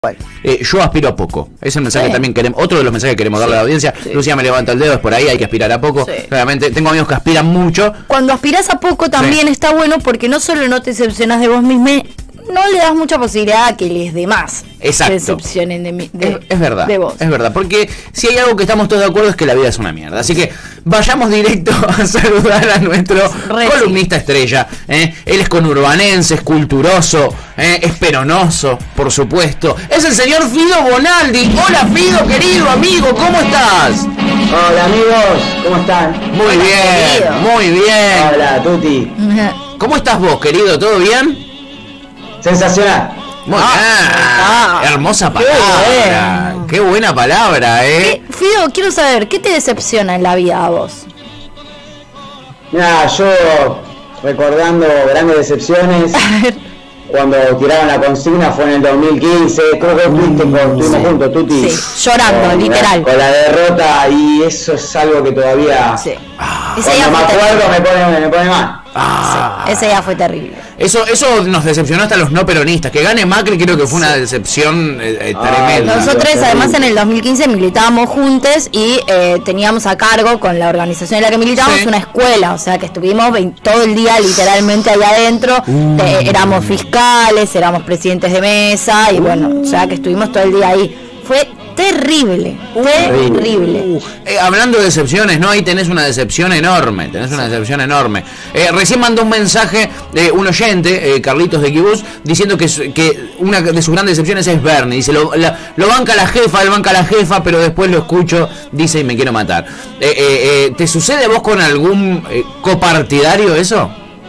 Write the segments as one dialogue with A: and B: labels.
A: Yo aspiro a poco. Es el mensaje que también queremos. Otro de los mensajes que queremos darle a la audiencia. Lucía me levanta el dedo, es por ahí, hay que aspirar a poco. Realmente, tengo amigos que aspiran mucho.
B: Cuando aspiras a poco también está bueno porque no solo no te decepcionas de vos mismo, no le das mucha posibilidad a que les demás se decepcionen
A: es verdad,
B: de vos.
A: Es verdad, porque si hay algo que estamos todos de acuerdo es que la vida es una mierda. Así que vayamos directo a saludar a nuestro columnista estrella. Él es conurbanense, es culturoso, es peronoso, por supuesto. Es el señor Fido Bonaldi. Hola Fido, querido amigo, ¿cómo estás?
C: Hola amigos, ¿cómo están?
A: Muy bien, muy bien.
C: Hola Tuti.
A: ¿Cómo estás vos, querido? ¿Todo bien?
C: Sensacional.
A: Muy bien. Hermosa palabra. Qué buena palabra,
B: Fido, quiero saber, ¿qué te decepciona en la vida a vos?
C: Nada, yo recordando grandes decepciones. Cuando tiraron la consigna fue en el 2015. Creo que estuvimos juntos, Tuti.
B: Sí, llorando, literal.
C: Con la derrota, y eso es algo que todavía.
B: Sí.
C: Cuando me acuerdo me pone mal.
B: Sí, ese día fue terrible.
A: Eso nos decepcionó hasta los no peronistas. Que gane Macri creo que fue una decepción tremenda.
B: Nosotros además en el 2015 militábamos juntos y teníamos a cargo con la organización en la que militábamos una escuela, o sea que estuvimos todo el día literalmente allá adentro. Éramos fiscales, éramos presidentes de mesa y bueno, o sea que estuvimos todo el día ahí. Fue terrible, terrible.
A: Hablando de decepciones, ¿no? Ahí tenés una decepción enorme, recién mandó un mensaje un oyente, Carlitos de Quibus, diciendo que una de sus grandes decepciones es Bernie. Dice, lo banca la jefa, pero después lo escucho, dice, y me quiero matar. ¿Te sucede a vos con algún copartidario eso?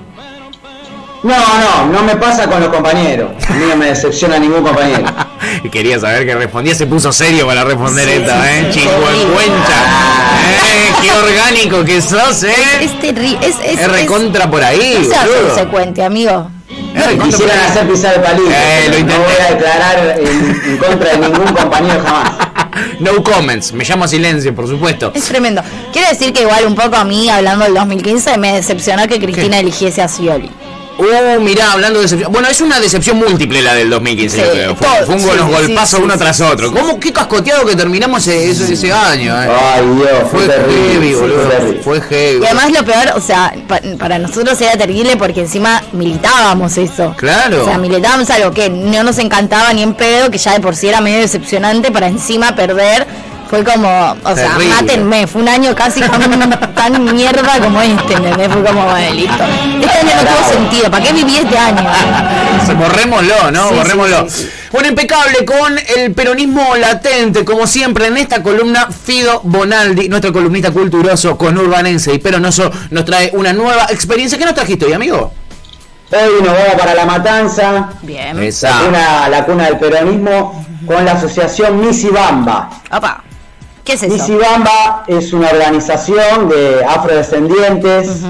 C: No me pasa con los compañeros. A mí no me decepciona ningún compañero.
A: Quería saber que respondía, se puso serio para responder esta, Chihuahuencha. Qué orgánico que sos,
B: Es terrible.
A: Es recontra por ahí.
B: No seas consecuente, amigo.
C: Quisieran hacer pisar el palito. No voy a declarar en contra de ningún compañero jamás.
A: No comments, me llamo a silencio, por supuesto.
B: Es tremendo. Quiero decir que igual un poco a mí, hablando del 2015, me decepcionó que Cristina eligiese a Scioli.
A: Mirá, hablando de decepción. Bueno, es una decepción múltiple la del 2015, yo creo. Fue unos golpazos uno tras otro. ¿Cómo? Qué cascoteado que terminamos ese año,
C: Ay, Dios,
A: fue heavy, boludo. Fue heavy.
B: Y además lo peor, o sea, para nosotros era terrible porque encima militábamos eso.
A: Claro.
B: O sea, militábamos algo que no nos encantaba ni en pedo, que ya de por sí era medio decepcionante, para encima perder. Fue como, o sea, terrible. Mátenme, fue un año casi tan mierda como ¿entendés? Fue como, bueno, listo. Este año no tuvo sentido, ¿para qué viví este año?
A: Borrémoslo, ¿no? Borrémoslo. Sí. Bueno, impecable, con el peronismo latente, como siempre, en esta columna, Fido Bonaldi, nuestro columnista culturoso, conurbanense y peronoso, nos trae una nueva experiencia. ¿Qué nos trajiste hoy, amigo?
C: Hoy nos vamos para La Matanza.
B: Bien.
C: La cuna del peronismo, con la asociación Misibamba.
B: Opa. ¿Qué es eso?
C: Misibamba es una organización de afrodescendientes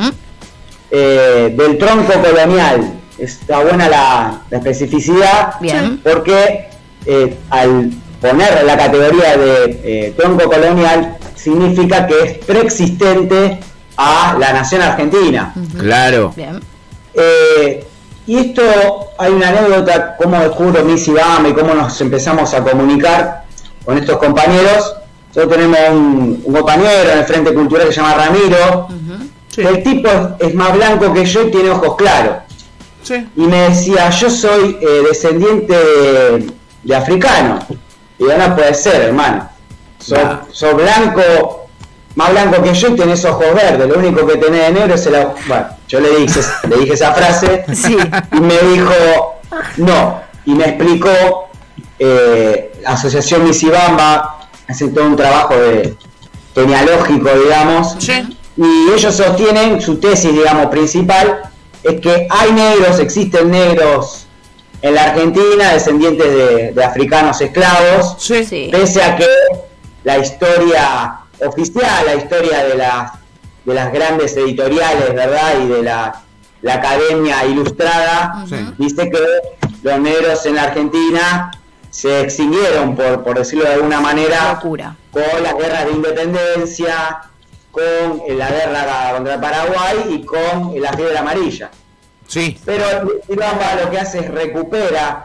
C: del tronco colonial. Está buena la especificidad.
B: Bien.
C: Porque al poner la categoría de tronco colonial significa que es preexistente a la nación argentina.
A: Claro.
B: Bien.
C: Y esto, hay una anécdota, cómo descubro Misibamba y cómo nos empezamos a comunicar con estos compañeros. Nosotros tenemos un compañero en el Frente Cultural que se llama Ramiro. El tipo es más blanco que yo y tiene ojos claros. Y me decía, yo soy descendiente de africano. Y yo, no puede ser, hermano. Sos blanco, más blanco que yo y tenés ojos verdes. Lo único que tenés de negro es el ojo. Bueno, yo le dije esa frase y me dijo, no. Y me explicó, Asociación Misibamba hacen todo un trabajo genealógico, digamos, y ellos sostienen, su tesis, digamos, principal, es que existen negros en la Argentina, descendientes de africanos esclavos, pese a que la historia oficial, la historia de las grandes editoriales, ¿verdad?, y de la academia ilustrada, dice que los negros en la Argentina se extinguieron, por decirlo de alguna manera,
B: locura,
C: con las guerras de independencia, con la guerra contra el Paraguay y con la fiebre amarilla. Pero Misibamba lo que hace es recupera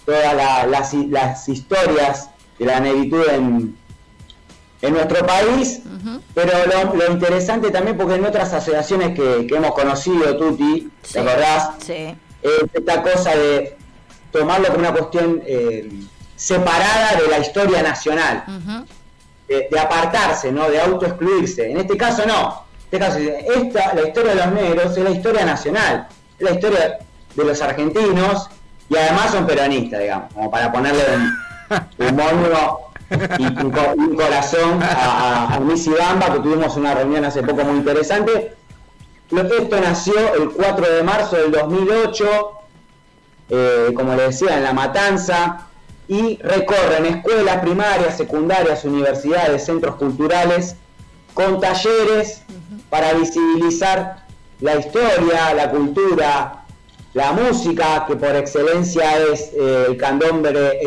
C: todas las historias de la negritud en nuestro país, pero lo interesante también, porque en otras asociaciones que hemos conocido, Tuti, ¿te acordás?
B: Sí.
C: Esta cosa de tomarlo como una cuestión separada de la historia nacional, de apartarse, ¿no? De autoexcluirse. En este caso no. En este caso, la historia de los negros es la historia nacional, es la historia de los argentinos, y además son peronistas, digamos, como para ponerle un moño y un corazón a Missy Bamba, que tuvimos una reunión hace poco muy interesante. Esto nació el 4 de marzo del 2008, como les decía, en La Matanza, y recorren escuelas primarias, secundarias, universidades, centros culturales, con talleres para visibilizar la historia, la cultura, la música, que por excelencia es el candombe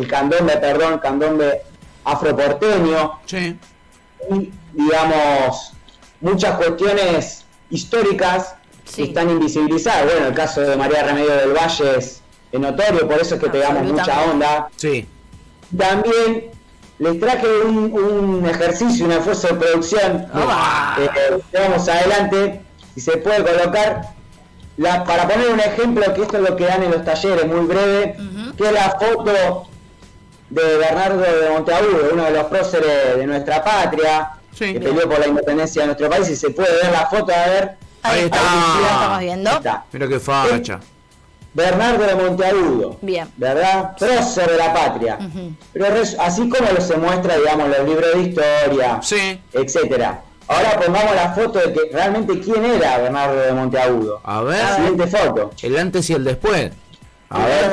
C: afroporteño,
A: sí.
C: Y digamos muchas cuestiones históricas que están invisibilizadas. Bueno, el caso de María Remedio del Valle es notorio, por eso es que pegamos mucha onda.
A: Sí.
C: También les traje un ejercicio, un esfuerzo de producción. Vamos adelante, si se puede colocar, para poner un ejemplo, que esto es lo que dan en los talleres, muy breve, que es la foto de Bernardo de Monteagudo, uno de los próceres de nuestra patria, que peleó por la independencia de nuestro país. Y se puede ver la foto, a ver.
B: Ahí está. La estamos viendo.
A: Mira qué facha.
C: Bernardo de Monteagudo,
B: bien,
C: ¿verdad? Prócer de la patria. Pero así como lo se muestra, digamos, los libros de historia, etcétera. Ahora pongamos la foto de que realmente quién era Bernardo de Monteagudo.
A: A ver.
C: La siguiente foto.
A: El antes y el después.
C: A ver.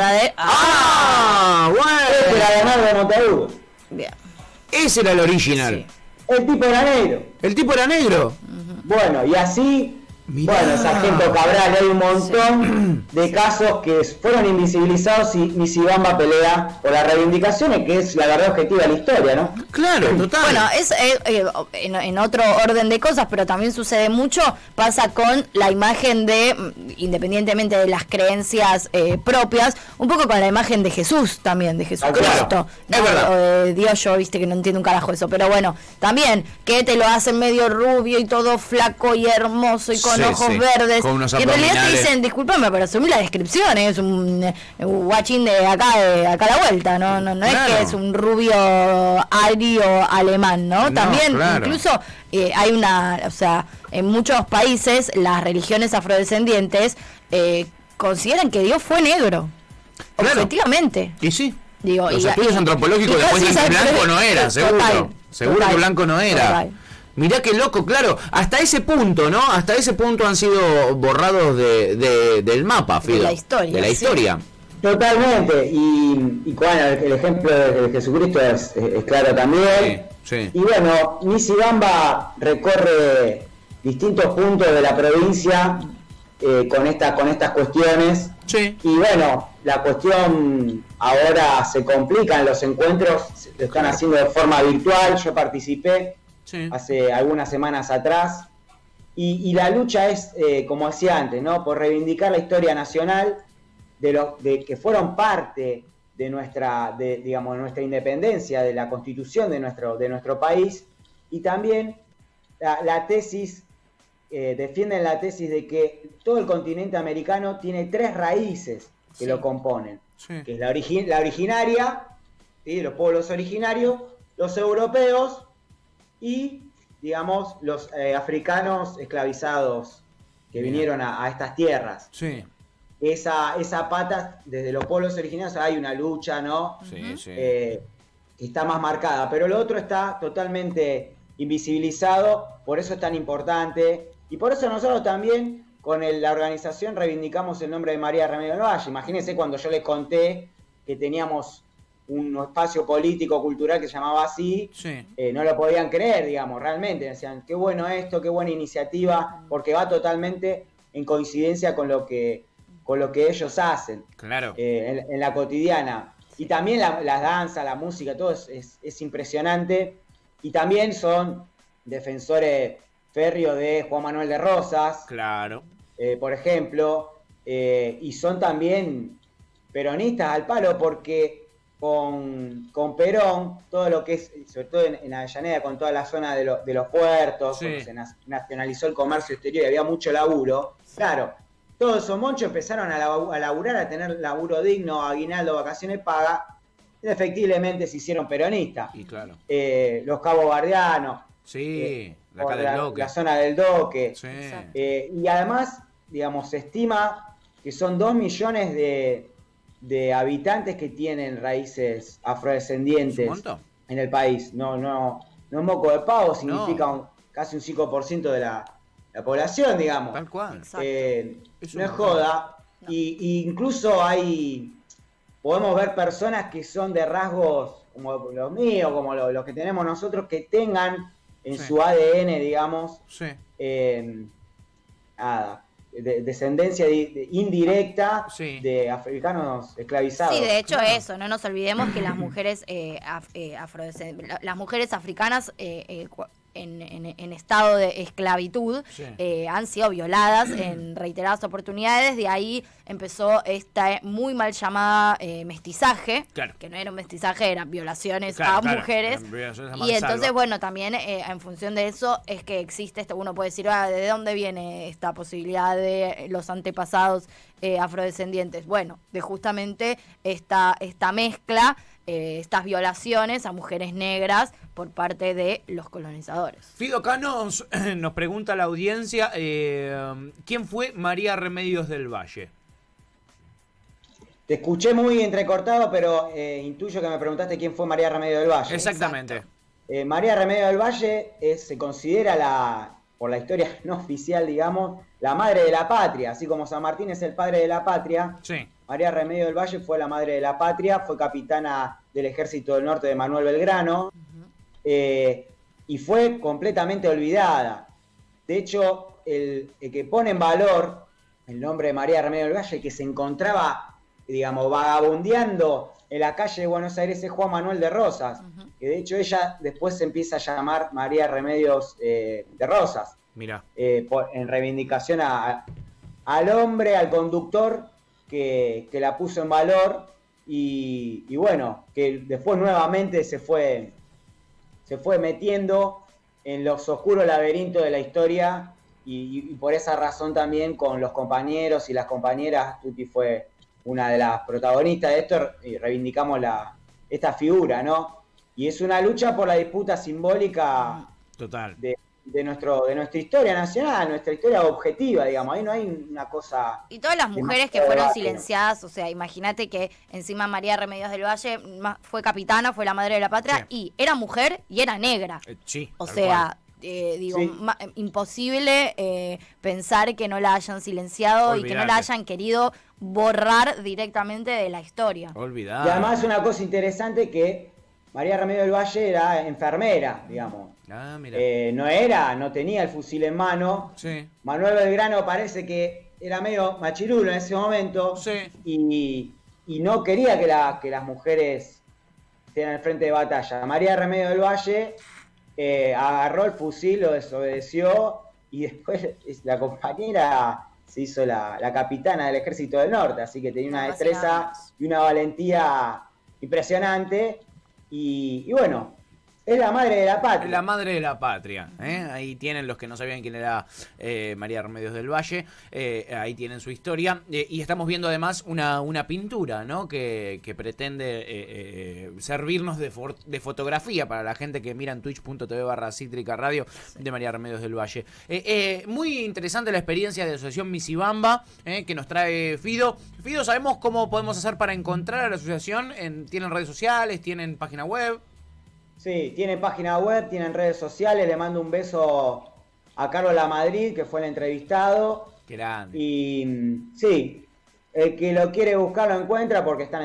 A: Bueno.
C: Este era Bernardo de Monteagudo.
B: Bien.
A: Ese era el original.
C: Sí. El tipo era negro.
A: ¿El tipo era negro?
C: Bueno, y así, bueno, Sargento Cabral, hay un montón de casos que fueron invisibilizados, y Missy Bamba pelea por las reivindicaciones, que es la verdad objetiva de la historia, ¿no?
A: Claro, total.
B: Bueno, es en otro orden de cosas, pero también sucede mucho, pasa con la imagen de, independientemente de las creencias propias, un poco con la imagen de Jesús también, de Jesucristo.
A: Claro,
B: ¿no?
A: es verdad.
B: O de Dios, yo viste que no entiendo un carajo eso, pero bueno, también que te lo hacen medio rubio y todo flaco y hermoso y con ojos verdes,
A: con unos
B: y en realidad te
A: abdominales.
B: dicen, discúlpame, pero asumí la descripción, es un guachín de acá a la vuelta, no
A: Claro.
B: es que es un rubio ario alemán, ¿no? También,
A: claro.
B: incluso hay o sea, en muchos países las religiones afrodescendientes consideran que Dios fue negro,
A: Claro.
B: objetivamente.
A: Y sí.
B: Digo,
A: los estudios antropológicos después dicen que blanco no era, seguro. Seguro que blanco no era.
B: Total.
A: Mirá qué loco, claro, hasta ese punto, ¿no? Hasta ese punto han sido borrados del mapa, Fido.
B: De la historia.
A: De la historia.
C: Totalmente, y bueno, el ejemplo de Jesucristo es claro también.
A: Sí.
C: Y bueno, Missy Bamba recorre distintos puntos de la provincia con estas cuestiones.
A: Sí.
C: Y bueno, la cuestión ahora se complica en los encuentros, lo están haciendo de forma virtual. Yo participé hace algunas semanas atrás, y la lucha es, como decía antes, ¿no? Por reivindicar la historia nacional de que fueron parte de nuestra independencia, de la constitución de nuestro país. Y también la tesis, defienden la tesis de que todo el continente americano tiene 3 raíces que lo componen, que es la originaria, ¿sí? Los pueblos originarios, los europeos y, digamos, los africanos esclavizados que vinieron a estas tierras.
A: Sí.
C: Esa pata, desde los pueblos originarios hay una lucha, ¿no?
A: Sí, sí.
C: Que está más marcada, pero lo otro está totalmente invisibilizado, por eso es tan importante, y por eso nosotros también con la organización reivindicamos el nombre de María Remedio del Valle. Imagínense cuando yo les conté que teníamos un espacio político, cultural que se llamaba así, no lo podían creer, digamos, realmente. Decían, qué bueno esto, qué buena iniciativa, porque va totalmente en coincidencia con lo que ellos hacen.
A: Claro.
C: En la cotidiana. Y también las danzas, la música, todo es impresionante. Y también son defensores férreos de Juan Manuel de Rosas.
A: Claro.
C: Por ejemplo. Y son también peronistas al palo, porque con Perón, todo lo que es, sobre todo en Avellaneda, con toda la zona de los puertos,
A: Sí.
C: cuando se nacionalizó el comercio exterior y había mucho laburo, claro, todos esos monchos empezaron a laburar, a tener laburo digno, aguinaldo, vacaciones pagas, y efectivamente se hicieron peronistas.
A: Y claro.
C: Los Cabos Bardianos,
A: Sí, la
C: por
A: acá del Doque.
C: la zona del Doque.
A: Sí.
C: Y además, digamos, se estima que son 2 millones de habitantes que tienen raíces afrodescendientes
A: ¿Es un montón?
C: en el país. No es moco de pavo, significa casi un 5% de la población, digamos.
A: Tal cual.
B: Exacto.
C: No es
A: montón.
C: joda.
B: No.
C: Y incluso podemos ver personas que son de rasgos como los míos, como los que tenemos nosotros, que tengan en
A: Sí.
C: su ADN, digamos,
A: Sí.
C: descendencia indirecta
A: Sí.
C: de africanos esclavizados.
B: Sí, de hecho
A: Claro.
B: eso, no nos olvidemos que las mujeres las mujeres africanas en estado de esclavitud
A: Sí.
B: han sido violadas en reiteradas oportunidades, de ahí empezó esta muy mal llamada mestizaje,
A: Claro.
B: que no era un mestizaje, eran violaciones
A: Claro,
B: a
A: claro,
B: mujeres,
A: eran violaciones a
B: y
A: mansalva.
B: entonces bueno, también en función de eso es que existe esto, uno puede decir, ¿de dónde viene esta posibilidad de los antepasados afrodescendientes? Bueno, de justamente esta mezcla, estas violaciones a mujeres negras por parte de los colonizadores.
A: Fido Canos nos pregunta la audiencia, ¿quién fue María Remedios del Valle?
C: Te escuché muy entrecortado, pero intuyo que me preguntaste quién fue María Remedio del Valle.
A: Exactamente.
C: María Remedio del Valle se considera, por la historia no oficial, digamos, la madre de la patria. Así como San Martín es el padre de la patria,
A: Sí.
C: María Remedio del Valle fue la madre de la patria, fue capitana del Ejército del Norte de Manuel Belgrano, y fue completamente olvidada. De hecho, el que pone en valor el nombre de María Remedio del Valle, que se encontraba, digamos, vagabundeando en la calle de Buenos Aires, es Juan Manuel de Rosas, que de hecho ella después se empieza a llamar María Remedios de Rosas,
A: Mira.
C: en reivindicación al hombre, al conductor que la puso en valor, y bueno, que después nuevamente se fue metiendo en los oscuros laberintos de la historia, y por esa razón también con los compañeros y las compañeras, Tuti fue una de las protagonistas de esto, y reivindicamos esta figura, ¿no? Y es una lucha por la disputa simbólica
A: Total.
C: de nuestra historia nacional, nuestra historia objetiva, digamos. Ahí no hay una cosa...
B: Y todas las mujeres que fueron silenciadas, o sea, imagínate que encima María Remedios del Valle fue capitana, fue la madre de la patria,
A: Sí.
B: y era mujer y era negra.
A: Sí.
B: O
A: tal
B: sea, digo,
C: Sí.
B: imposible pensar que no la hayan silenciado y que no la
A: Olvidate.
B: hayan querido borrar directamente de la historia.
A: cual. Olvidado.
C: Y además una cosa interesante, que María Remedio del Valle era enfermera, digamos.
A: Ah, mira.
C: No tenía el fusil en mano.
A: Sí.
C: Manuel Belgrano parece que era medio machirulo en ese momento,
A: Sí.
C: y no quería que las mujeres estén al frente de batalla. María Remedio del Valle agarró el fusil, lo desobedeció, y después la compañera se hizo la capitana del Ejército del Norte, así que tenía una destreza y una valentía impresionante, y bueno, es la madre de la patria.
A: La madre de la patria. Ahí tienen los que no sabían quién era María Remedios del Valle. Ahí tienen su historia. Y estamos viendo además una pintura, ¿no? Que pretende servirnos de fotografía para la gente que mira en twitch.tv/Cítrica Radio de María Remedios del Valle. Muy interesante la experiencia de Asociación Misibamba que nos trae Fido. Fido, ¿sabemos cómo podemos hacer para encontrar a la asociación? ¿Tienen redes sociales? ¿Tienen página web?
C: Sí, tienen página web, tienen redes sociales. Le mando un beso a Carlos Lamadrid, que fue el entrevistado.
A: Qué grande.
C: Y sí, el que lo quiere buscar lo encuentra, porque están en todos lados.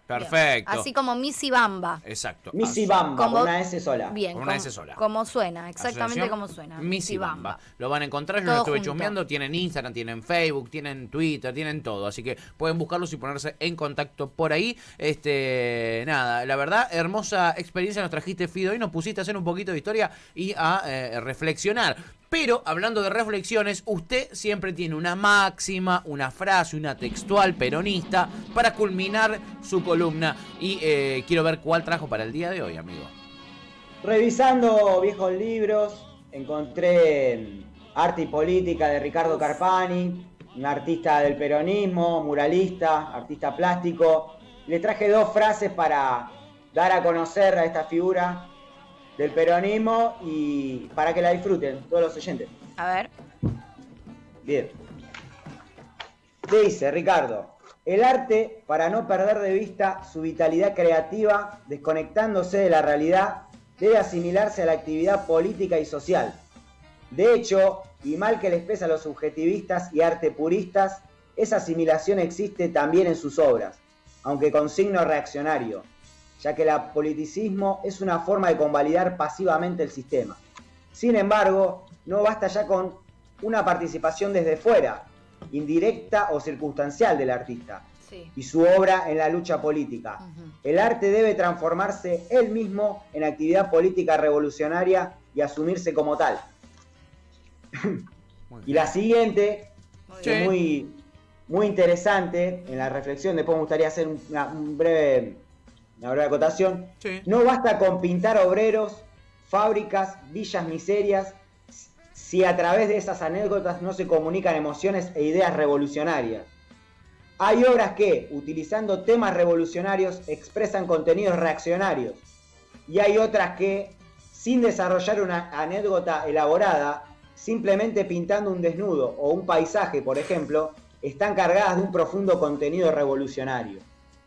A: Perfecto.
B: Así como Missy Bamba.
A: Exacto.
C: Missy Bamba, con una S sola.
B: Bien,
A: con una S sola.
B: Como suena, exactamente
A: Asociación
B: como suena.
A: Missy Bamba. Lo van a encontrar, yo
B: Todo
A: lo estuve
B: junto.
A: chusmeando. Tienen Instagram, tienen Facebook, tienen Twitter, tienen todo. Así que pueden buscarlos y ponerse en contacto por ahí. Nada, la verdad, hermosa experiencia nos trajiste, Fido, y nos pusiste a hacer un poquito de historia y a reflexionar. Pero, hablando de reflexiones, usted siempre tiene una máxima, una frase, una textual peronista para culminar su columna. Y quiero ver cuál trajo para el día de hoy, amigo.
C: Revisando viejos libros, encontré Arte y Política de Ricardo Carpani, un artista del peronismo, muralista, artista plástico. Le traje 2 frases para dar a conocer a esta figura del peronismo y para que la disfruten todos los oyentes.
B: A ver.
C: Bien. Dice Ricardo: el arte, para no perder de vista su vitalidad creativa, desconectándose de la realidad, debe asimilarse a la actividad política y social. De hecho, y mal que les pese a los subjetivistas y arte puristas, esa asimilación existe también en sus obras, aunque con signo reaccionario, ya que el politicismo es una forma de convalidar pasivamente el sistema. Sin embargo, no basta ya con una participación desde fuera, indirecta o circunstancial del artista,
B: Sí.
C: y su obra en la lucha política. El arte debe transformarse él mismo en actividad política revolucionaria y asumirse como tal. Y la siguiente, que es muy interesante en la reflexión, después me gustaría hacer una breve acotación.
A: Sí.
C: No basta con pintar obreros, fábricas, villas miserias, si a través de esas anécdotas no se comunican emociones e ideas revolucionarias. Hay obras que, utilizando temas revolucionarios, expresan contenidos reaccionarios. Y hay otras que, sin desarrollar una anécdota elaborada, simplemente pintando un desnudo o un paisaje, por ejemplo, están cargadas de un profundo contenido revolucionario.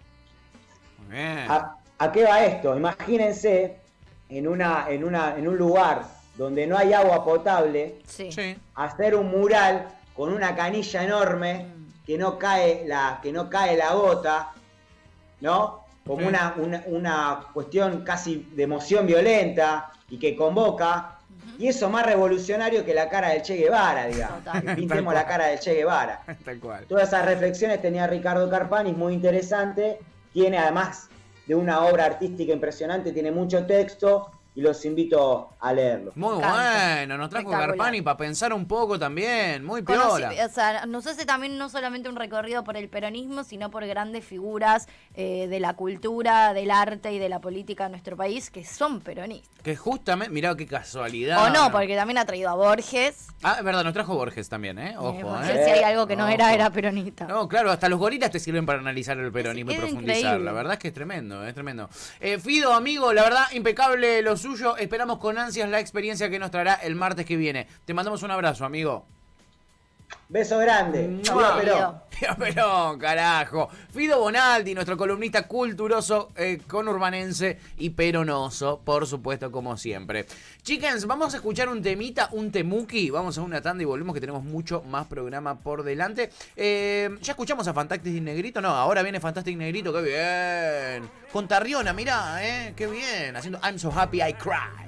A: Muy bien.
C: ¿A qué va esto? Imagínense en un lugar donde no hay agua potable,
B: Sí.
A: Sí.
C: hacer un mural con una canilla enorme que no cae la gota, ¿no? Como
A: Sí.
C: una cuestión casi de emoción violenta y que convoca. Y eso más revolucionario que la cara del Che Guevara, digamos.
B: Total.
C: Que pintemos la cara del Che Guevara.
A: Tal cual.
C: Todas esas reflexiones tenía Ricardo Carpani, muy interesante. Tiene, además de una obra artística impresionante, tiene mucho texto y los invito a leerlo.
A: Muy
B: encanta.
A: bueno, nos trajo
B: Espectacular.
A: Carpani para pensar un poco también, muy
B: Conocí-
A: piola.
B: o sea, nos hace también no solamente un recorrido por el peronismo, sino por grandes figuras de la cultura, del arte y de la política de nuestro país que son peronistas.
A: Que justamente, mirá qué casualidad.
B: O no, porque también ha traído a Borges.
A: Ah, es verdad, nos trajo Borges también, Ojo,
B: Borges, si hay algo que no
A: Ojo.
B: era peronista.
A: No, claro, hasta los gorilas te sirven para analizar el peronismo y
B: Es
A: profundizar.
B: increíble.
A: La verdad es que es tremendo, es tremendo. Fido, amigo, la verdad, impecable lo suyo. Esperamos con ansias la experiencia que nos traerá el martes que viene. Te mandamos un abrazo, amigo.
C: Beso grande.
A: ¡Mua!
C: Viva Perón.
A: Viva Perón, carajo. Fido Bonaldi, nuestro columnista culturoso, conurbanense y peronoso, por supuesto, como siempre. Chickens, vamos a escuchar un temita, un temuki. Vamos a una tanda y volvemos, que tenemos mucho más programa por delante. ¿Ya escuchamos a Fantastic Negrito? No, ahora viene Fantastic Negrito, qué bien. Con Tarriona, mirá, qué bien. Haciendo I'm So Happy I Cry.